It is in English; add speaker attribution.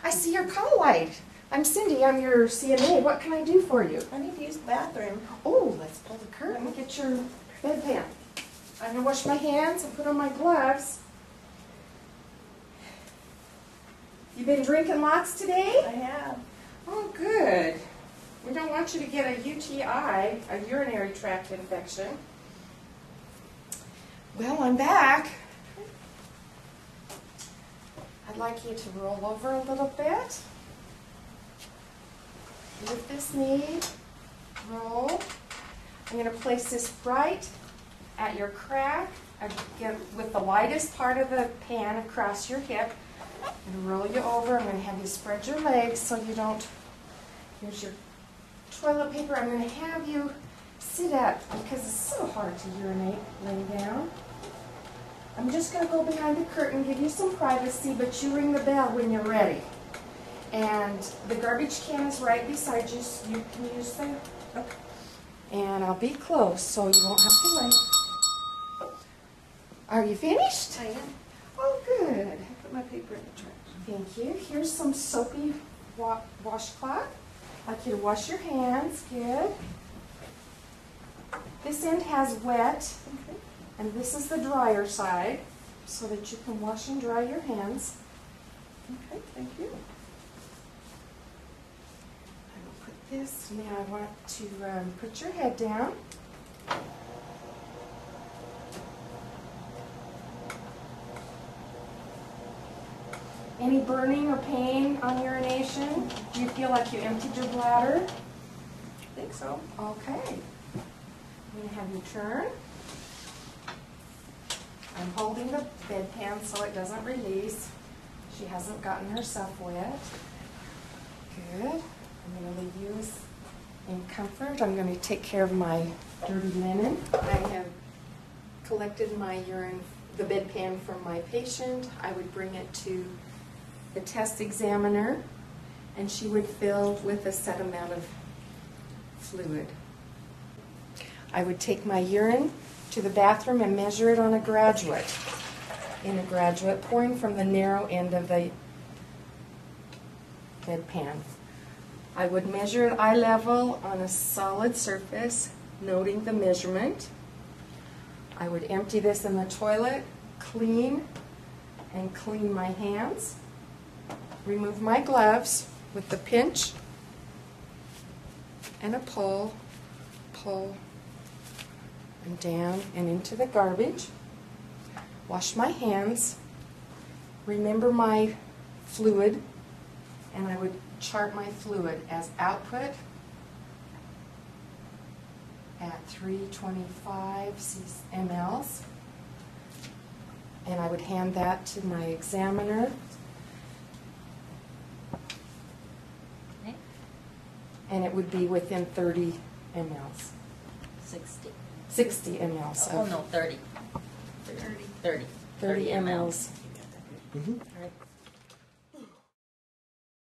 Speaker 1: I see your call light. I'm Cindy, I'm your CNA. What can I do for you?
Speaker 2: I need to use the bathroom.
Speaker 1: Oh, let's pull the curtain and get your bedpan. I'm going to wash my hands and put on my gloves. You been drinking lots today?
Speaker 2: I have.
Speaker 1: Oh, good. We don't want you to get a UTI, a urinary tract infection. Well, I'm back. I'd like you to roll over a little bit. Lift this knee. Roll. I'm going to place this right at your crack, again, with the lightest part of the pan across your hip. I'm going to roll you over. I'm going to have you spread your legs so you don't. Here's your toilet paper. I'm going to have you sit up because it's so hard to urinate laying down. I'm just going to go behind the curtain, give you some privacy, but you ring the bell when you're ready. And the garbage can is right beside you, so you can use the. Okay. And I'll be close, so you won't have to wait. Are you finished?
Speaker 2: I am.
Speaker 1: Oh, good.
Speaker 2: I put my paper in the trash.
Speaker 1: Thank you. Here's some soapy washcloth. I'd like you to wash your hands. Good. This end has wet,
Speaker 2: Okay.
Speaker 1: and this is the drier side, so that you can wash and dry your hands.
Speaker 2: Okay, thank you.
Speaker 1: I will put this. Now I want to put your head down. Any burning or pain on urination? Do you feel like you emptied your bladder?
Speaker 2: I think so.
Speaker 1: Okay. I'm going to have you turn. I'm holding the bedpan so it doesn't release. She hasn't gotten herself wet. Good. I'm going to leave you in comfort. I'm going to take care of my dirty linen. I have collected my urine, the bedpan from my patient. I would bring it to the test examiner, and she would fill with a set amount of fluid. I would take my urine to the bathroom and measure it on a graduate. In a graduate, pouring from the narrow end of the bedpan. I would measure at eye level on a solid surface, noting the measurement. I would empty this in the toilet, clean my hands. Remove my gloves with the pinch and a pull, and down and into the garbage. Wash my hands. Remember my fluid, and I would chart my fluid as output at 325 mLs, and I would hand that to my examiner. And it would be within 30 mLs.
Speaker 3: 60.
Speaker 1: 60 mLs.
Speaker 3: Oh, no, 30. 30
Speaker 1: 30 mLs.
Speaker 3: All right.